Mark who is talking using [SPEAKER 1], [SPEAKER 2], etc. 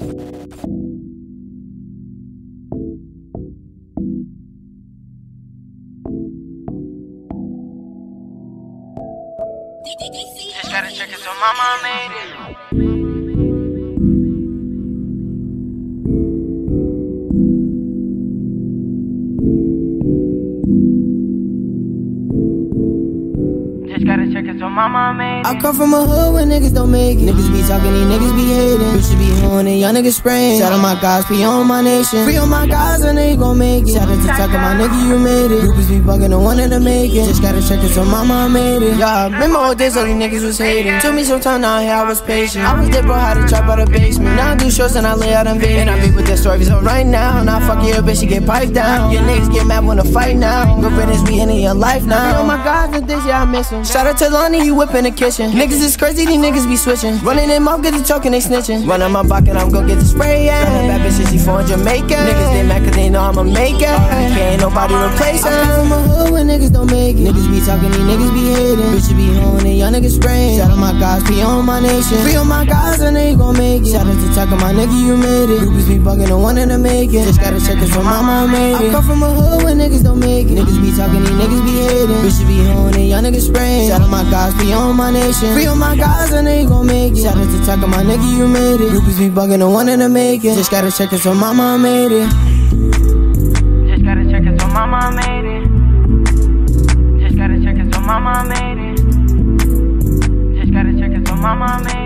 [SPEAKER 1] Just gotta check it so mama made it. Just gotta check it so mama made it.
[SPEAKER 2] I come from a hood where niggas don't make it. Niggas be talking, these niggas be hating. Bitch should be hoeing and y'all niggas spraying. Shout out my guys, be on my nation. Free on my guys, I know you gon' make it. Shout out to Tucker, my nigga, you made it. Groupies be bugging and wanted to make it. Just gotta check it so mama made it. Yeah, remember old days, all these niggas was hating. Took me some time, now I was patient. I was there, bro, how to chop out the basement. Now I do shows and I lay out in Vegas. And I be with the stories on right now. Now fuck your bitch, she get piped down. Your niggas get mad when I fight now. Good riddance, we into your life now. Free on my guys and this, yeah, I miss him. Shout out to Lonnie, he whipping the kitchen. Niggas is crazy, these niggas be switching. Running in mouth, get the choking, they snitching. Run on my pocket, I'm gon' get the spray, yeah. Bad bitches, she from Jamaica. Niggas they mad cause they know I'm a maker. Can't nobody replace him. I come from a hood where niggas don't make it. Niggas be talking, these niggas be hating. Bitches be hoeing and y'all niggas spraying. Shout out my guys, be on my nation. Free on my guys, I know you gon' make it. Shout out to Tucker, my nigga, you made it. Groupies be bugging and wanting to make it. Just gotta check it so mama made it. I come from a hood where niggas don't make it. Niggas be talking, these niggas be hating. Bitches be hoeing and y'all niggas spraying. Shout out my guys, be on my nation. Free on my guys, I know you gon' make it. Shout out to Tucker, my nigga, you made it. Groupies be bugging and wanting to make it. Just gotta check it so mama made it.
[SPEAKER 1] Just gotta check it so mama made it. Just gotta check it so mama made it. Just gotta check it so mama made it.